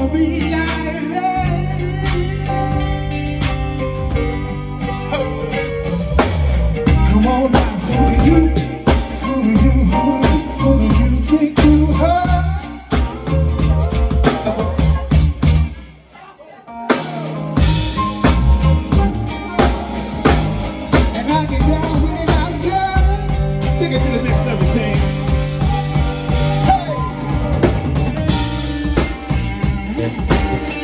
gonna be like that. Come on now, who do you think you are? And I get down when I'm done. Take it to the next level, thing. Hey!